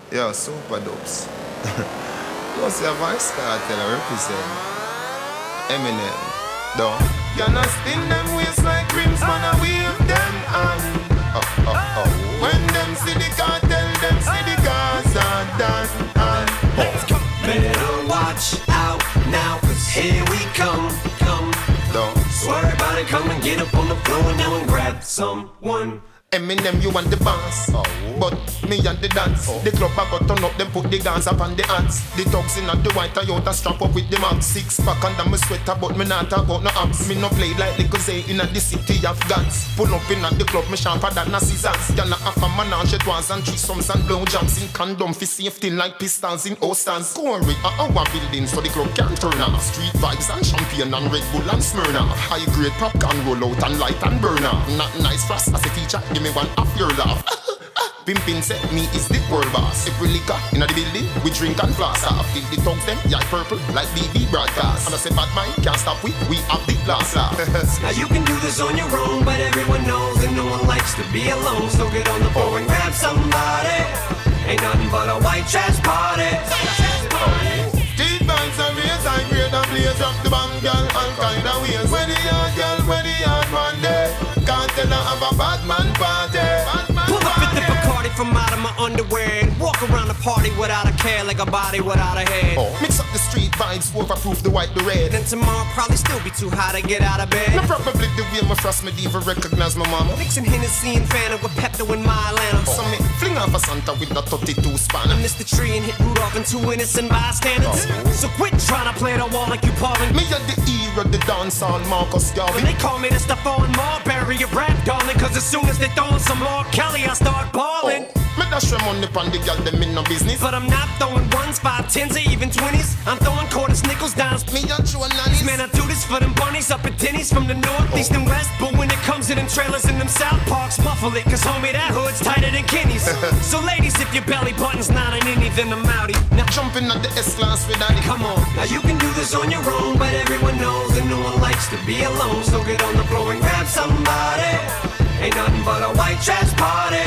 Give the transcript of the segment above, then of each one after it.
Yo, super dopes. Plus your voice cartel represent Eminem. Don't. You not sting them waist like rims, man, I wave them on. When them see the cartel, them see the cars are done. Let's go. Better watch out now, cause here we come. Don't. So everybody come and get up on the floor now and grab someone. Eminem, you want the bounce, but me and the dance. The club I got turn up, them put the guns up on the hands. The thugs in at the white Toyota strap up with the max. 6 pack under my sweater, but me not talk about no abs. Me no play like the Zay in the city of guns. Pull up in at the club, me sharper than a scissors. Y'all not have a menage at once and threesomes and blowjobs in condom for safety like pistols in Ostans. Corey, our building so the club can't turn off. Street vibes and champagne and Red Bull and Smirnoff. High grade popcorn roll out and light and burn off. Not nice for us as a teacher. Give me one off your laugh. Pimpin said me is the world boss. Every liquor in the building, we drink and floss off. Till the tongues them, yeah, purple like BB broadcast. And I say bad mind can't stop we have the last laugh. Now you can do this on your own, but everyone knows that no one likes to be alone. So get on the floor and grab somebody. Ain't nothing but a white trash party. Deep bands and race, I grade and blaze up the band, girl, all kind of ways. Where the yard girl, where the yard man there? Can't tell her have a bad man party. Pull up at the Bacardi from out of my underwear and walk around the party without a care, like a body without a head. Mix up the street vibes, overproof the white, the red. Then tomorrow probably still be too hot to get out of bed. No, probably the way my frost me even recognize my mama. Mixing Hennessy and Fanta with Pepto in my Atlanta. So me fling off a Santa with the 32 span. I missed the tree and hit Rudolph and 2 innocent bystanders. So quit trying to play the wall like you Paulin. Me at the era, the dancehall Marcus Garvey. When they call me the Stephon Marbury of rap, darling, cause as soon as they throwin' some more Kelly, I start ballin'. Me dash your money pon the girl, them in no business. But I'm not throwing ones, 5, 10s, or even 20s. I'm throwing quarters, nickels, dimes. Me and you and nannies. Man, I do this for them bunnies up at Denny's from the north, east, and west. But when it comes to them trailers in them South Parks, muffle it, cause homie, that hood's tighter than Kenny's. So ladies, if your belly button's not an innie, then I'm outie. Now jumping at the S-Class with daddy. come on, now you can do this on your own, but everyone knows that no one likes to be alone. So get on the floor and grab somebody. Ain't nothing but a white trash party.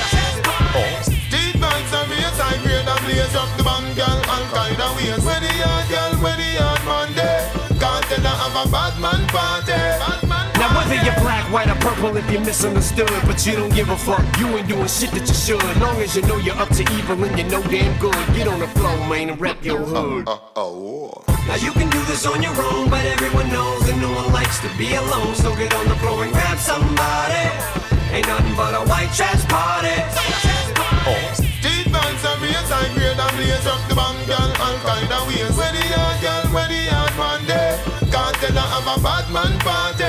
Deep vibes and race, I grade and blaze up the band, girl, all kind of ways. Where the yard girl, where the yard man there? Can't tell her have a bad man party. Now whether you're black, white, or purple, if you're misunderstood, but you don't give a fuck, you ain't doing shit that you should. Long as you know you're up to evil and you know damn good, get on the floor, man, and rep your hood. Now you can do this on your own, but everyone knows that no one likes to be alone. So get on the floor and grab somebody. Ain't nothing but a white trash party. Deep bands and race, I grade and blaze up the band, girl, all kind of ways. Where the yard girl, where the yard man there? Can't tell her have a bad man party.